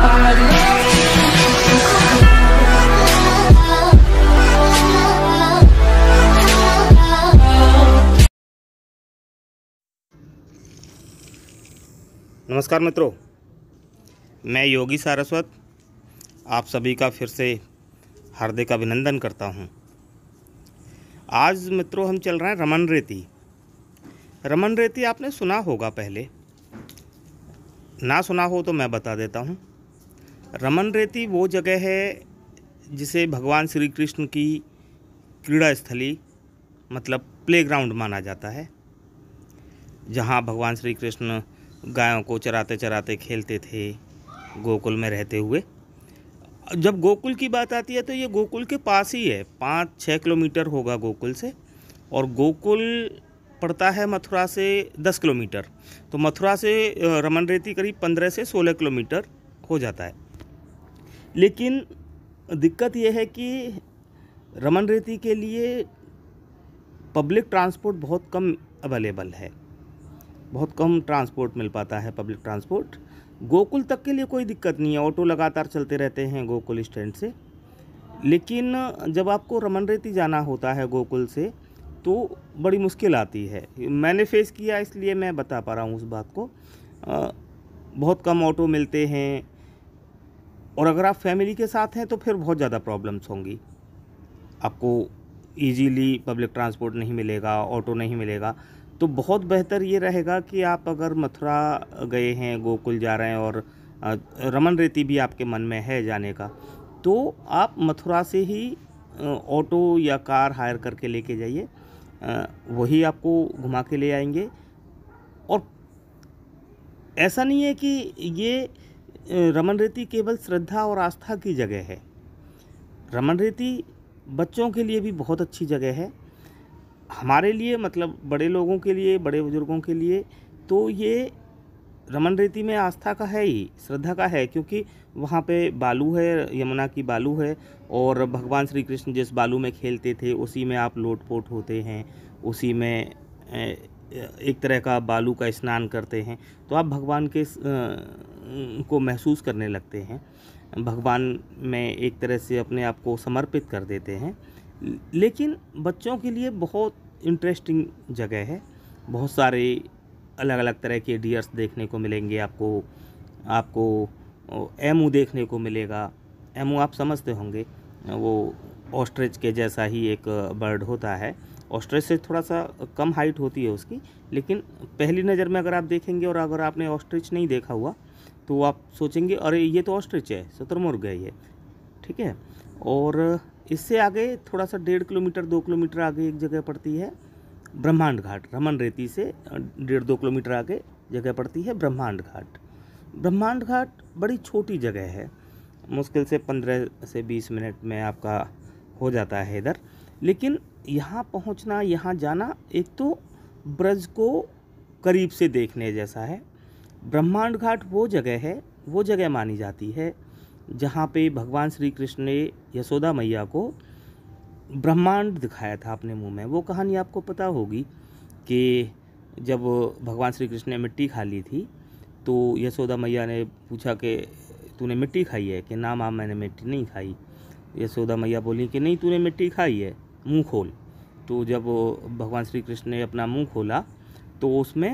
नमस्कार मित्रों, मैं योगी सारस्वत आप सभी का फिर से हार्दिक अभिनंदन करता हूं। आज मित्रों हम चल रहे हैं रमणरेती। रमणरेती आपने सुना होगा, पहले ना सुना हो तो मैं बता देता हूं। रमणरेती वो जगह है जिसे भगवान श्री कृष्ण की क्रीड़ा स्थली मतलब प्लेग्राउंड माना जाता है, जहां भगवान श्री कृष्ण गायों को चराते चराते खेलते थे गोकुल में रहते हुए। जब गोकुल की बात आती है तो ये गोकुल के पास ही है, 5-6 किलोमीटर होगा गोकुल से, और गोकुल पड़ता है मथुरा से 10 किलोमीटर। तो मथुरा से रमणरेती करीब 15 से 16 किलोमीटर हो जाता है। लेकिन दिक्कत यह है कि रमणरेती के लिए पब्लिक ट्रांसपोर्ट बहुत कम अवेलेबल है, बहुत कम ट्रांसपोर्ट मिल पाता है पब्लिक ट्रांसपोर्ट। गोकुल तक के लिए कोई दिक्कत नहीं है, ऑटो लगातार चलते रहते हैं गोकुल स्टैंड से। लेकिन जब आपको रमणरेती जाना होता है गोकुल से तो बड़ी मुश्किल आती है। मैंने फेस किया, इसलिए मैं बता पा रहा हूँ उस बात को। बहुत कम ऑटो मिलते हैं, और अगर आप फैमिली के साथ हैं तो फिर बहुत ज़्यादा प्रॉब्लम्स होंगी। आपको ईजीली पब्लिक ट्रांसपोर्ट नहीं मिलेगा, ऑटो नहीं मिलेगा। तो बहुत बेहतर ये रहेगा कि आप अगर मथुरा गए हैं, गोकुल जा रहे हैं और रमणरेती भी आपके मन में है जाने का, तो आप मथुरा से ही ऑटो या कार हायर करके लेके जाइए, वही आपको घुमा के ले आएंगे। और ऐसा नहीं है कि ये रमणरेती केवल श्रद्धा और आस्था की जगह है। रमणरेती बच्चों के लिए भी बहुत अच्छी जगह है, हमारे लिए मतलब बड़े लोगों के लिए, बड़े बुजुर्गों के लिए तो ये रमणरेती में आस्था का है ही, श्रद्धा का है, क्योंकि वहाँ पे बालू है, यमुना की बालू है, और भगवान श्री कृष्ण जिस बालू में खेलते थे उसी में आप लोटपोट होते हैं, उसी में एक तरह का बालू का स्नान करते हैं, तो आप भगवान के को महसूस करने लगते हैं, भगवान में एक तरह से अपने आप को समर्पित कर देते हैं। लेकिन बच्चों के लिए बहुत इंटरेस्टिंग जगह है, बहुत सारे अलग अलग तरह के डियर्स देखने को मिलेंगे आपको एमू देखने को मिलेगा। एमू आप समझते होंगे, वो ऑस्ट्रिच के जैसा ही एक बर्ड होता है। ऑस्ट्रिच से थोड़ा सा कम हाइट होती है उसकी, लेकिन पहली नज़र में अगर आप देखेंगे और अगर आपने ऑस्ट्रिच नहीं देखा हुआ तो आप सोचेंगे अरे ये तो ऑस्ट्रिच है, शुतुरमुर्ग है ये, ठीक है। और इससे आगे थोड़ा सा 1.5 किलोमीटर 2 किलोमीटर आगे एक जगह पड़ती है ब्रह्मांड घाट। रमणरेती से 1.5-2 किलोमीटर आगे जगह पड़ती है ब्रह्मांड घाट। ब्रह्मांड घाट बड़ी छोटी जगह है, मुश्किल से 15 से 20 मिनट में आपका हो जाता है इधर। लेकिन यहाँ पहुँचना, यहाँ जाना एक तो ब्रज को करीब से देखने जैसा है। ब्रह्मांड घाट वो जगह है, वो जगह मानी जाती है जहाँ पे भगवान श्री कृष्ण ने यशोदा मैया को ब्रह्मांड दिखाया था अपने मुंह में। वो कहानी आपको पता होगी कि जब भगवान श्री कृष्ण ने मिट्टी खा ली थी तो यशोदा मैया ने पूछा कि तूने मिट्टी खाई है, कि ना माँ मैंने मिट्टी नहीं खाई। यशोदा मैया बोली कि नहीं तूने मिट्टी खाई है, मुंह खोल। तो जब भगवान श्री कृष्ण ने अपना मुंह खोला तो उसमें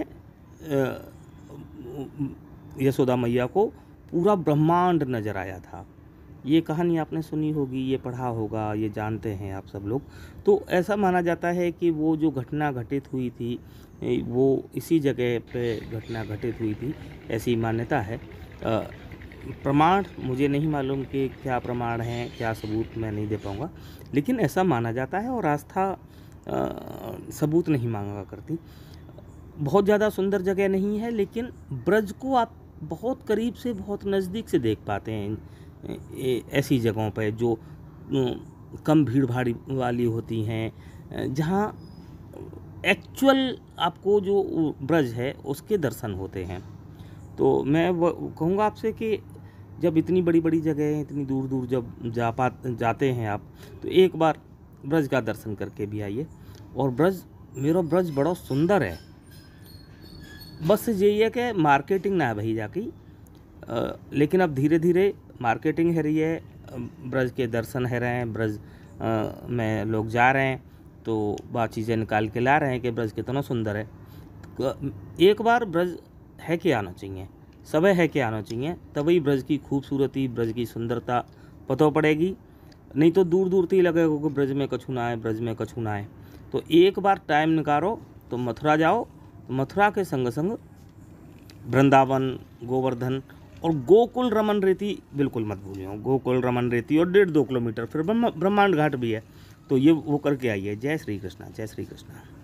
यशोदा मैया को पूरा ब्रह्मांड नज़र आया था। ये कहानी आपने सुनी होगी, ये पढ़ा होगा, ये जानते हैं आप सब लोग। तो ऐसा माना जाता है कि वो जो घटना घटित हुई थी वो इसी जगह पे घटना घटित हुई थी, ऐसी मान्यता है। प्रमाण मुझे नहीं मालूम कि क्या प्रमाण है, क्या सबूत मैं नहीं दे पाऊँगा, लेकिन ऐसा माना जाता है। और आस्था सबूत नहीं मांगा करती। बहुत ज़्यादा सुंदर जगह नहीं है, लेकिन ब्रज को आप बहुत करीब से, बहुत नज़दीक से देख पाते हैं ऐसी जगहों पर जो कम भीड़ भाड़ वाली होती हैं, जहाँ एक्चुअल आपको जो ब्रज है उसके दर्शन होते हैं। तो मैं वो कहूँगा आपसे कि जब इतनी बड़ी बड़ी जगह हैं, इतनी दूर दूर जब जाते हैं आप, तो एक बार ब्रज का दर्शन करके भी आइए। और मेरा ब्रज बड़ा सुंदर है। बस यही है कि मार्केटिंग ना भई जाकी, लेकिन अब धीरे धीरे मार्केटिंग है रही है, ब्रज के दर्शन है रहे हैं, ब्रज में लोग जा रहे हैं तो वह चीज़ें निकाल के ला रहे हैं कि ब्रज कितना सुंदर है। एक बार ब्रज है के आना चाहिए, समय है के आना चाहिए, तभी ब्रज की खूबसूरती, ब्रज की सुंदरता पता पड़ेगी। नहीं तो दूर दूर से ही लगेगा कि ब्रज में कछु ना आए, ब्रज में कछु ना आए। तो एक बार टाइम निकालो तो मथुरा जाओ, तो मथुरा के संग संग वृंदावन, गोवर्धन और गोकुल रमनरेती बिल्कुल मत भूलियो। गोकुल रमनरेती और 1.5-2 किलोमीटर फिर ब्रह्मांड घाट भी है, तो ये वो करके आइए। जय श्री कृष्णा, जय श्री कृष्णा।